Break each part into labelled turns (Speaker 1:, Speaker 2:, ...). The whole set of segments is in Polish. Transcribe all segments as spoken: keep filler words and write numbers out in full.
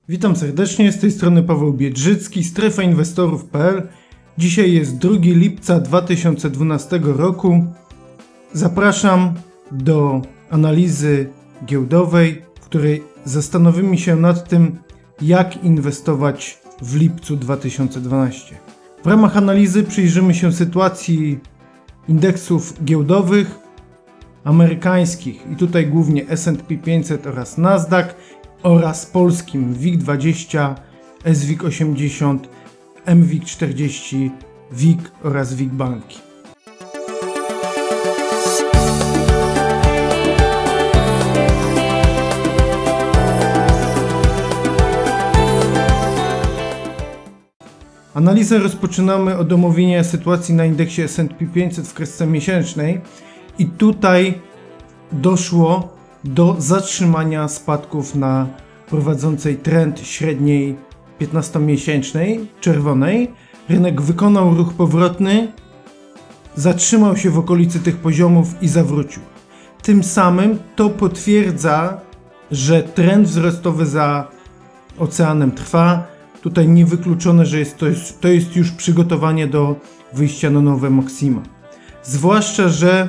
Speaker 1: Witam serdecznie, z tej strony Paweł Biedrzycki, strefa inwestorów kropka p l. Dzisiaj jest drugiego lipca dwa tysiące dwunastego roku. Zapraszam do analizy giełdowej, w której zastanowimy się nad tym, jak inwestować w lipcu dwa tysiące dwunastego. W ramach analizy przyjrzymy się sytuacji indeksów giełdowych amerykańskich i tutaj głównie S and P pięćset oraz Nasdaq oraz polskim W I G dwadzieścia, S W I G osiemdziesiąt, M W I G czterdzieści, W I G oraz W I G Banki. Analizę rozpoczynamy od omówienia sytuacji na indeksie S and P pięćset w kresce miesięcznej i tutaj doszło do zatrzymania spadków na prowadzącej trend średniej piętnastomiesięcznej, czerwonej. Rynek wykonał ruch powrotny, zatrzymał się w okolicy tych poziomów i zawrócił. Tym samym to potwierdza, że trend wzrostowy za oceanem trwa. Tutaj niewykluczone, że jest to, jest, to jest już przygotowanie do wyjścia na nowe maksima. Zwłaszcza, że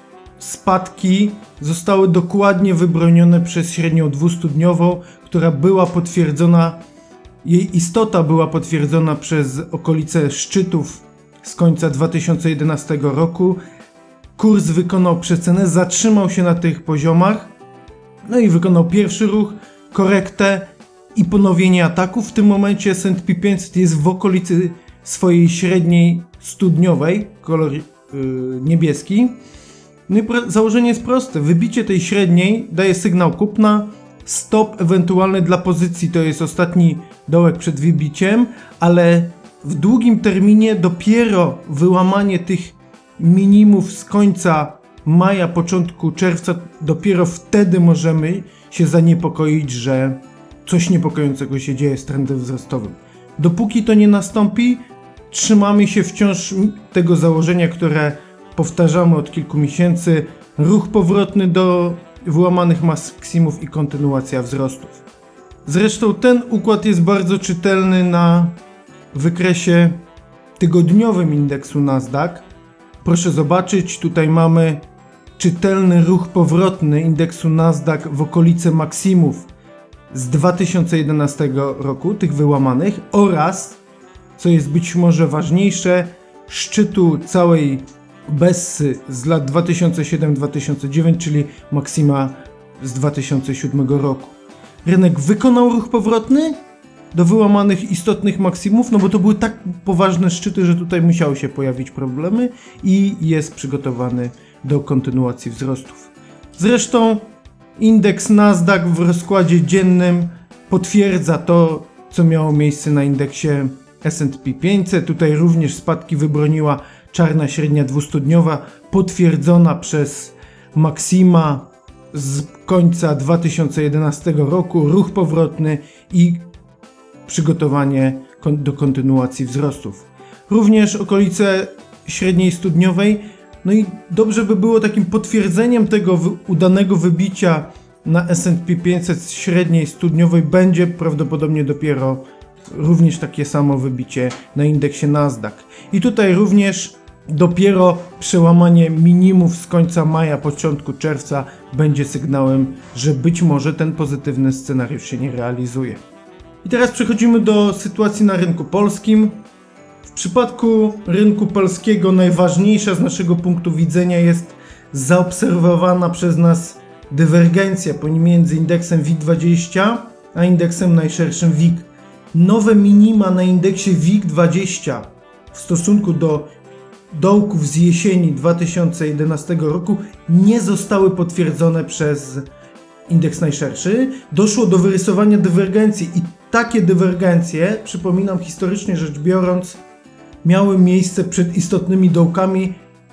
Speaker 1: spadki zostały dokładnie wybronione przez średnią dwustudniową, która była potwierdzona, jej istota była potwierdzona przez okolice szczytów z końca dwa tysiące jedenastego roku. Kurs wykonał przecenę, zatrzymał się na tych poziomach, no i wykonał pierwszy ruch, korektę i ponowienie ataku. W tym momencie S and P pięćset jest w okolicy swojej średniej studniowej, kolor yy, niebieski. No i założenie jest proste. Wybicie tej średniej daje sygnał kupna. Stop ewentualny dla pozycji to jest ostatni dołek przed wybiciem, ale w długim terminie dopiero wyłamanie tych minimów z końca maja, początku czerwca, dopiero wtedy możemy się zaniepokoić, że coś niepokojącego się dzieje z trendem wzrostowym. Dopóki to nie nastąpi, trzymamy się wciąż tego założenia, które powtarzamy od kilku miesięcy. Ruch powrotny do wyłamanych maksimów i kontynuacja wzrostów. Zresztą ten układ jest bardzo czytelny na wykresie tygodniowym indeksu Nasdaq. Proszę zobaczyć, tutaj mamy czytelny ruch powrotny indeksu Nasdaq w okolice maksimów z dwa tysiące jedenastego roku, tych wyłamanych, oraz, co jest być może ważniejsze, szczytu całej Bessy z lat dwa tysiące siódmy do dwa tysiące dziewiątego, czyli maksima z dwa tysiące siódmego roku. Rynek wykonał ruch powrotny do wyłamanych istotnych maksimów, no bo to były tak poważne szczyty, że tutaj musiały się pojawić problemy i jest przygotowany do kontynuacji wzrostów. Zresztą indeks Nasdaq w rozkładzie dziennym potwierdza to, co miało miejsce na indeksie S and P pięćset. Tutaj również spadki wybroniła czarna średnia dwustudniowa, potwierdzona przez maksima z końca dwa tysiące jedenastego roku, ruch powrotny i przygotowanie do kontynuacji wzrostów. Również okolice średniej studniowej, no i dobrze by było takim potwierdzeniem tego udanego wybicia na S and P pięćset z średniej studniowej będzie prawdopodobnie dopiero również takie samo wybicie na indeksie Nasdaq. I tutaj również dopiero przełamanie minimów z końca maja, początku czerwca będzie sygnałem, że być może ten pozytywny scenariusz się nie realizuje. I teraz przechodzimy do sytuacji na rynku polskim. W przypadku rynku polskiego najważniejsza z naszego punktu widzenia jest zaobserwowana przez nas dywergencja pomiędzy indeksem W I G dwadzieścia a indeksem najszerszym W I G. Nowe minima na indeksie W I G dwadzieścia w stosunku do dołków z jesieni dwa tysiące jedenastego roku nie zostały potwierdzone przez indeks najszerszy. Doszło do wyrysowania dywergencji i takie dywergencje, przypominam historycznie rzecz biorąc, miały miejsce przed istotnymi dołkami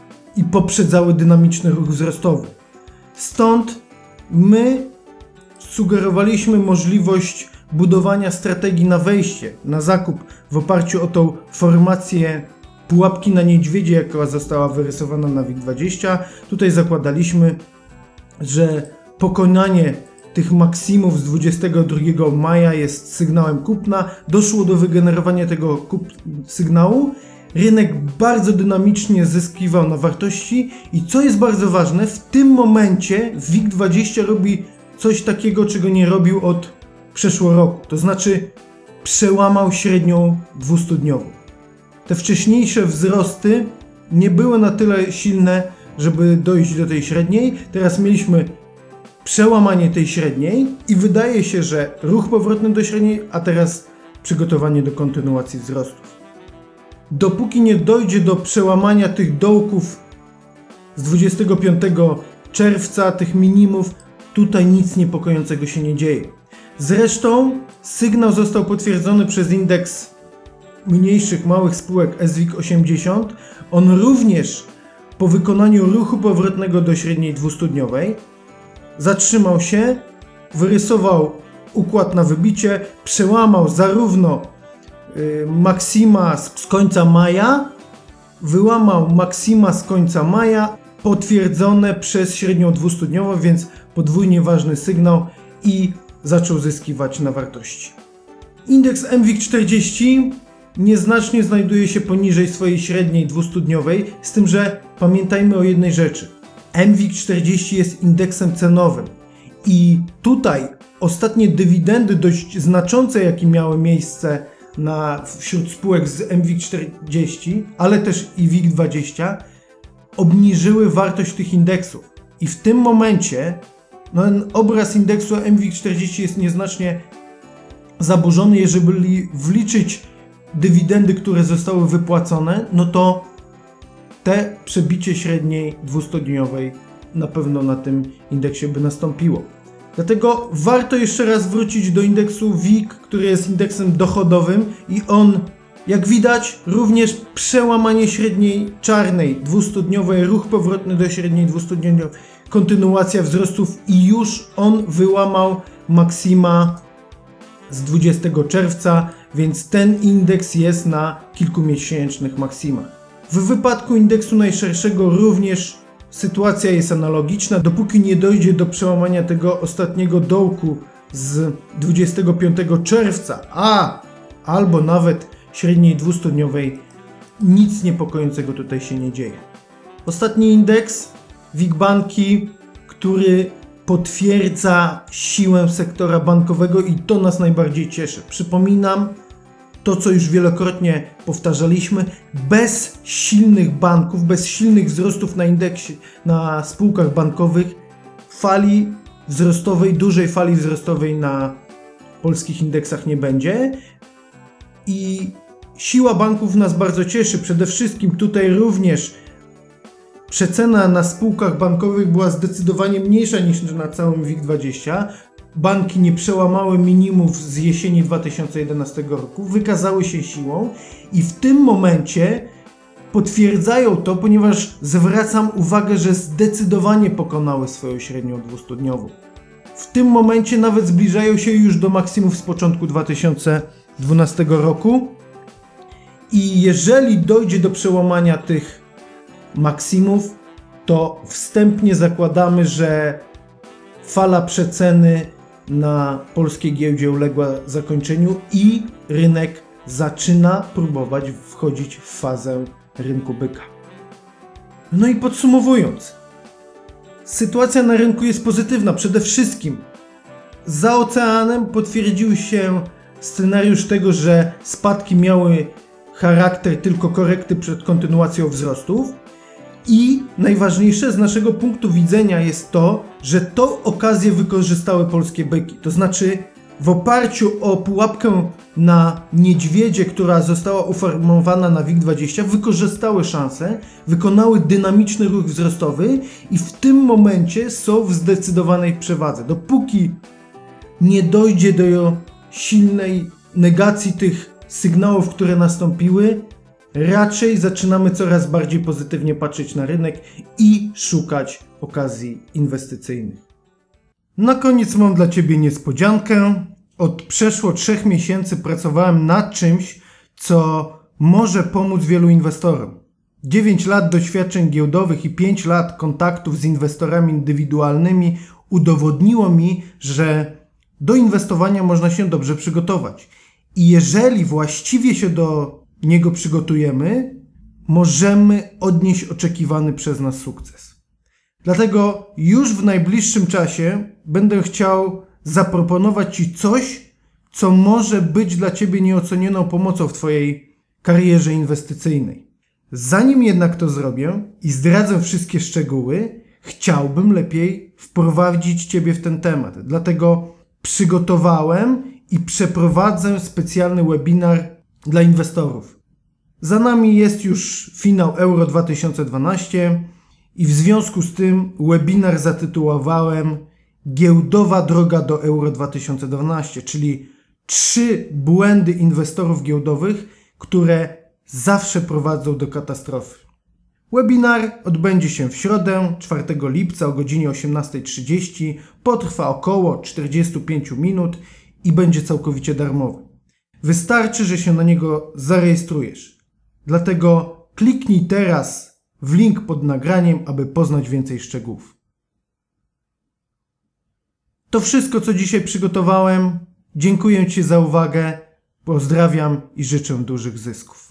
Speaker 1: i poprzedzały dynamiczny ruch wzrostowy. Stąd my sugerowaliśmy możliwość budowania strategii na wejście, na zakup w oparciu o tą formację pułapki na niedźwiedzie, jaka została wyrysowana na W I G dwadzieścia. Tutaj zakładaliśmy, że pokonanie tych maksimów z dwudziestego drugiego maja jest sygnałem kupna. Doszło do wygenerowania tego kup sygnału. Rynek bardzo dynamicznie zyskiwał na wartości i co jest bardzo ważne, w tym momencie W I G dwadzieścia robi coś takiego, czego nie robił od przeszłego roku. To znaczy przełamał średnią dwustudniową. Te wcześniejsze wzrosty nie były na tyle silne, żeby dojść do tej średniej. Teraz mieliśmy przełamanie tej średniej i wydaje się, że ruch powrotny do średniej, a teraz przygotowanie do kontynuacji wzrostów. Dopóki nie dojdzie do przełamania tych dołków z dwudziestego piątego czerwca, tych minimów, tutaj nic niepokojącego się nie dzieje. Zresztą sygnał został potwierdzony przez indeks mniejszych, małych spółek S W I G osiemdziesiąt. On również po wykonaniu ruchu powrotnego do średniej dwustudniowej zatrzymał się, wyrysował układ na wybicie, przełamał zarówno y, maksima z, z końca maja, wyłamał maksima z końca maja, potwierdzone przez średnią dwustudniową, więc podwójnie ważny sygnał i zaczął zyskiwać na wartości. Indeks M WIG czterdzieści nieznacznie znajduje się poniżej swojej średniej dwustudniowej, z tym, że pamiętajmy o jednej rzeczy. M WIG czterdzieści jest indeksem cenowym i tutaj ostatnie dywidendy dość znaczące, jakie miały miejsce na, wśród spółek z M WIG czterdzieści, ale też i W I G dwadzieścia, obniżyły wartość tych indeksów. I w tym momencie no, obraz indeksu M WIG czterdzieści jest nieznacznie zaburzony. Jeżeli wliczyć dywidendy, które zostały wypłacone, no to te przebicie średniej dwustudniowej na pewno na tym indeksie by nastąpiło. Dlatego warto jeszcze raz wrócić do indeksu W I G, który jest indeksem dochodowym i on, jak widać, również przełamanie średniej czarnej dwustudniowej, ruch powrotny do średniej dwustudniowej, kontynuacja wzrostów i już on wyłamał maksima z dwudziestego czerwca, więc ten indeks jest na kilkumiesięcznych maksimach. W wypadku indeksu najszerszego również sytuacja jest analogiczna. Dopóki nie dojdzie do przełamania tego ostatniego dołku z dwudziestego piątego czerwca, a albo nawet średniej dwustudniowej, nic niepokojącego tutaj się nie dzieje. Ostatni indeks, W I G Banki, który potwierdza siłę sektora bankowego i to nas najbardziej cieszy. Przypominam to, co już wielokrotnie powtarzaliśmy, bez silnych banków, bez silnych wzrostów na indeksie, na spółkach bankowych, fali wzrostowej, dużej fali wzrostowej na polskich indeksach nie będzie. I siła banków nas bardzo cieszy. Przede wszystkim tutaj również przecena na spółkach bankowych była zdecydowanie mniejsza niż na całym W I G dwadzieścia. Banki nie przełamały minimów z jesieni dwa tysiące jedenastego roku, wykazały się siłą i w tym momencie potwierdzają to, ponieważ zwracam uwagę, że zdecydowanie pokonały swoją średnią dwustudniową. W tym momencie nawet zbliżają się już do maksimów z początku dwa tysiące dwunastego roku i jeżeli dojdzie do przełamania tych maksimów, to wstępnie zakładamy, że fala przeceny na polskiej giełdzie uległa zakończeniu i rynek zaczyna próbować wchodzić w fazę rynku byka. No i podsumowując, sytuacja na rynku jest pozytywna. Przede wszystkim za oceanem potwierdził się scenariusz tego, że spadki miały charakter tylko korekty przed kontynuacją wzrostów. I najważniejsze z naszego punktu widzenia jest to, że tą okazję wykorzystały polskie byki. To znaczy w oparciu o pułapkę na niedźwiedzie, która została uformowana na W I G dwadzieścia, wykorzystały szansę, wykonały dynamiczny ruch wzrostowy i w tym momencie są w zdecydowanej przewadze. Dopóki nie dojdzie do silnej negacji tych sygnałów, które nastąpiły, raczej zaczynamy coraz bardziej pozytywnie patrzeć na rynek i szukać okazji inwestycyjnych. Na koniec mam dla Ciebie niespodziankę. Od przeszło trzech miesięcy pracowałem nad czymś, co może pomóc wielu inwestorom. dziewięć lat doświadczeń giełdowych i pięć lat kontaktów z inwestorami indywidualnymi udowodniło mi, że do inwestowania można się dobrze przygotować. I jeżeli właściwie się do niego przygotujemy, możemy odnieść oczekiwany przez nas sukces. Dlatego już w najbliższym czasie będę chciał zaproponować Ci coś, co może być dla Ciebie nieocenioną pomocą w Twojej karierze inwestycyjnej. Zanim jednak to zrobię i zdradzę wszystkie szczegóły, chciałbym lepiej wprowadzić Ciebie w ten temat. Dlatego przygotowałem i przeprowadzę specjalny webinar dla inwestorów. Za nami jest już finał Euro dwa tysiące dwanaście i w związku z tym webinar zatytułowałem Giełdowa droga do Euro dwa tysiące dwanaście, czyli trzy błędy inwestorów giełdowych, które zawsze prowadzą do katastrofy. Webinar odbędzie się w środę, czwartego lipca o godzinie osiemnastej trzydzieści, potrwa około czterdzieści pięć minut i będzie całkowicie darmowy. Wystarczy, że się na niego zarejestrujesz. Dlatego kliknij teraz w link pod nagraniem, aby poznać więcej szczegółów. To wszystko, co dzisiaj przygotowałem. Dziękuję Ci za uwagę, pozdrawiam i życzę dużych zysków.